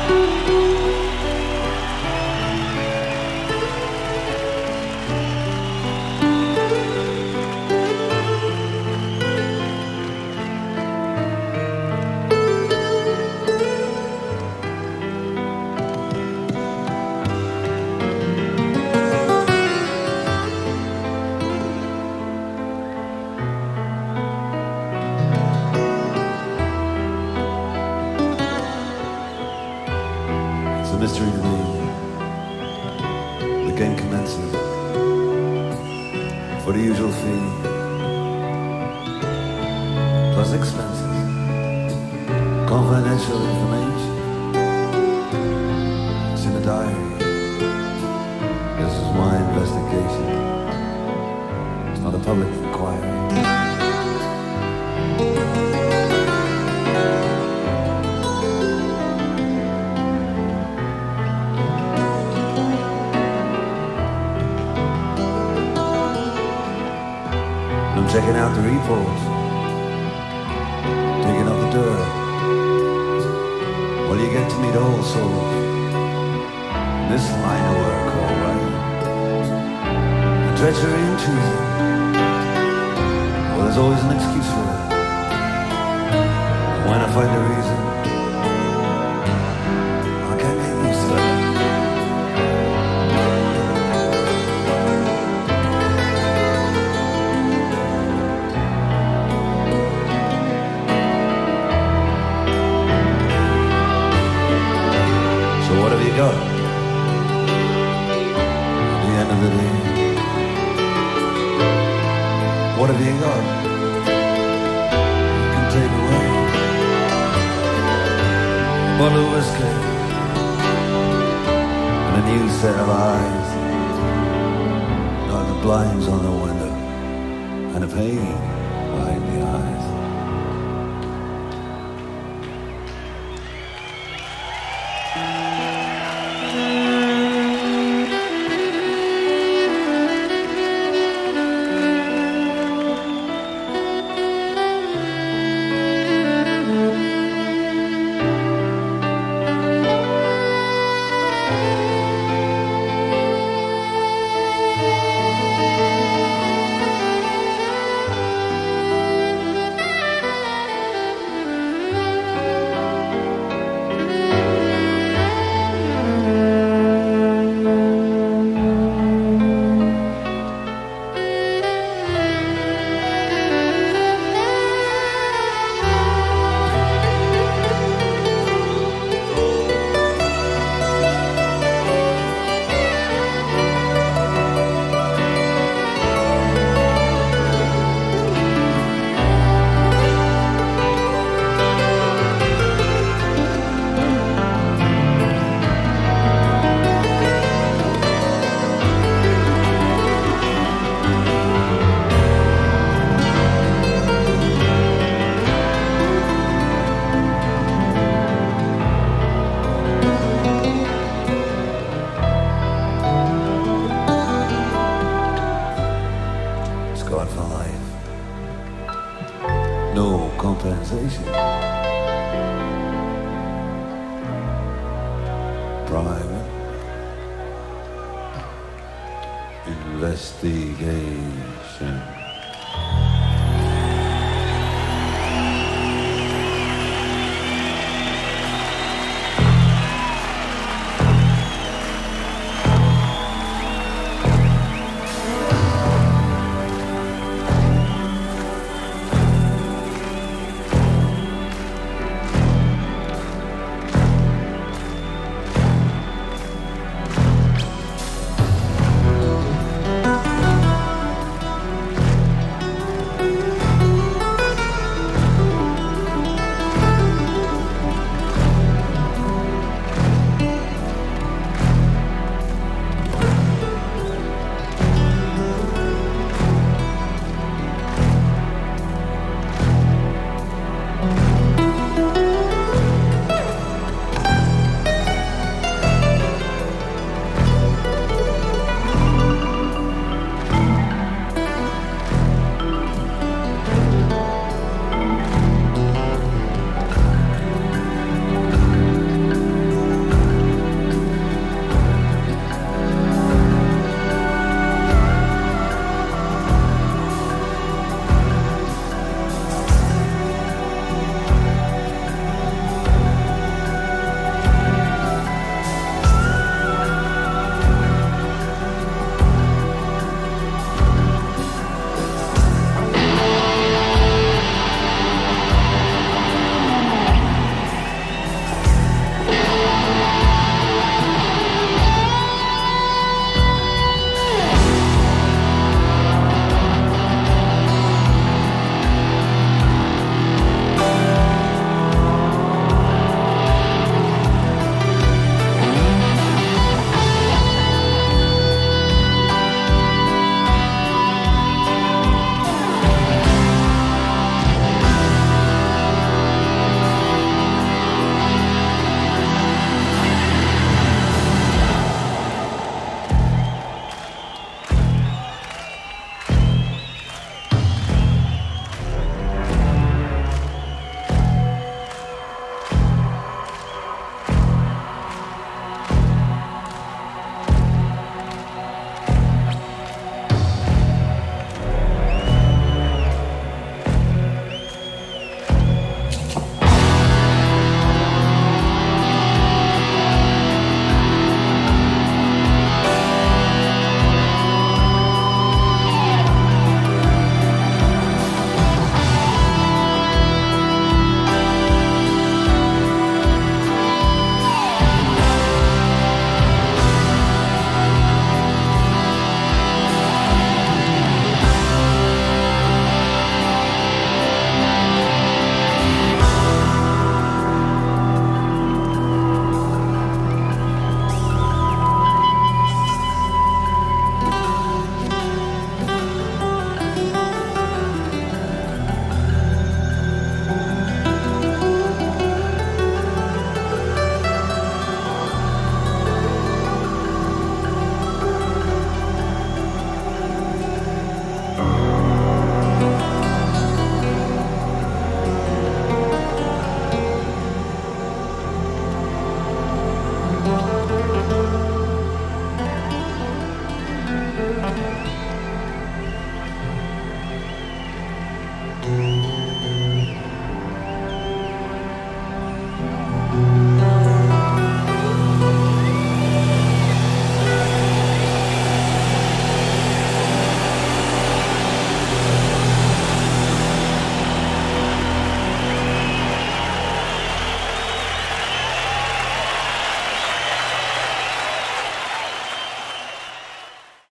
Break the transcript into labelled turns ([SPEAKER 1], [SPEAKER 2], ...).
[SPEAKER 1] It's a mystery to me. The game commences for the usual fee, plus expenses, confidential information. It's in the diary. This is my investigation. It's not a public inquiry. I'm checking out the reports, digging up the dirt. Well, you get to meet all souls. This line of work, all right. The treachery and treason. Well, there's always an excuse for it. And when I find a reason, I can't get used to it. So what have you got? At the end of the day, what have you got? You can take away a bottle of whiskey and a new set of eyes, like the blinds on the window and a pain behind the eyes. Scarred for life. No compensation. Private investigation.